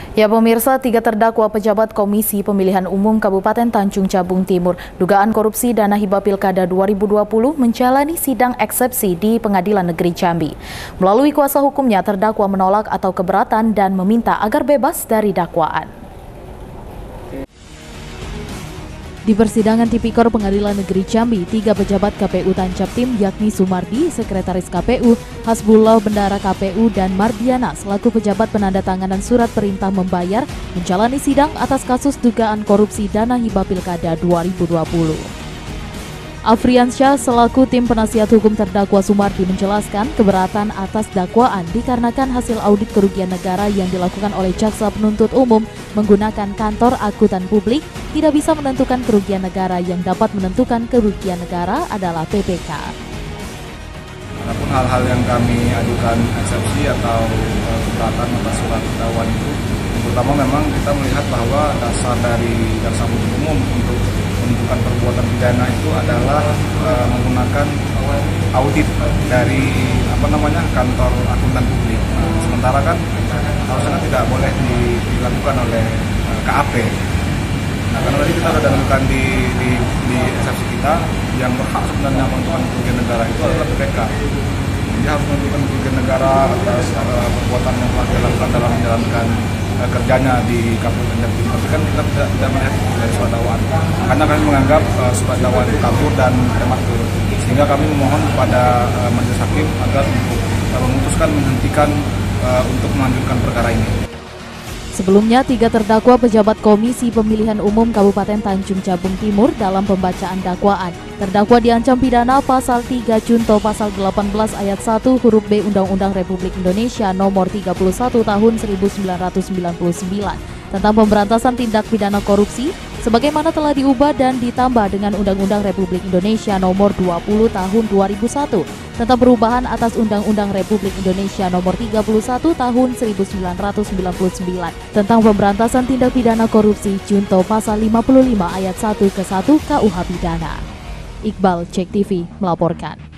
Ya pemirsa, 3 terdakwa pejabat Komisi Pemilihan Umum Kabupaten Tanjung Jabung Timur dugaan korupsi dana hibah Pilkada 2020 menjalani sidang eksepsi di Pengadilan Negeri Jambi. Melalui kuasa hukumnya, terdakwa menolak atau keberatan dan meminta agar bebas dari dakwaan. Di persidangan Tipikor Pengadilan Negeri Jambi, 3 pejabat KPU Tancaptim yakni Sumardi, Sekretaris KPU, Hasbullah Bendara KPU, dan Mardiana selaku pejabat penandatanganan surat perintah membayar menjalani sidang atas kasus dugaan korupsi dana hibah Pilkada 2020. Afriansyah selaku tim penasihat hukum terdakwa Sumardi menjelaskan keberatan atas dakwaan dikarenakan hasil audit kerugian negara yang dilakukan oleh Jaksa Penuntut Umum menggunakan kantor akuntan publik tidak bisa menentukan kerugian negara, yang dapat menentukan kerugian negara adalah PPK. Adapun hal-hal yang kami ajukan eksepsi atau keberatan atas surat dakwaan itu, terutama memang kita melihat bahwa dasar dari jaksa penuntut umum untuk menentukan perbuatan pidana itu adalah menggunakan audit dari kantor akuntan publik. Sementara kan harusnya tidak boleh dilakukan oleh KAP. Nah, karena tadi kita sudah dalamkan di eksepsi kita, yang berhak sebenarnya menentukan kerugian negara itu adalah PPK. Dia harus menentukan kerugian negara atas perbuatan yang telah dilakukan dalam menjalankan kerjanya di Kabupaten Tanjung. Tapi kan kita tidak melihat dari surat dakwaan, karena kami menganggap surat dakwaan itu kabur dan prematur, sehingga kami memohon kepada majelis hakim agar untuk memutuskan menghentikan untuk melanjutkan perkara ini. Sebelumnya, 3 terdakwa pejabat Komisi Pemilihan Umum Kabupaten Tanjung Jabung Timur dalam pembacaan dakwaan. Terdakwa diancam pidana pasal 3 junto pasal 18 ayat 1 huruf B Undang-Undang Republik Indonesia nomor 31 tahun 1999 tentang pemberantasan tindak pidana korupsi, sebagaimana telah diubah dan ditambah dengan Undang-Undang Republik Indonesia nomor 20 tahun 2001 tentang perubahan atas Undang-Undang Republik Indonesia nomor 31 tahun 1999 tentang pemberantasan tindak pidana korupsi junto pasal 55 ayat 1 ke 1 KUH Pidana. Iqbal, Cek TV, melaporkan.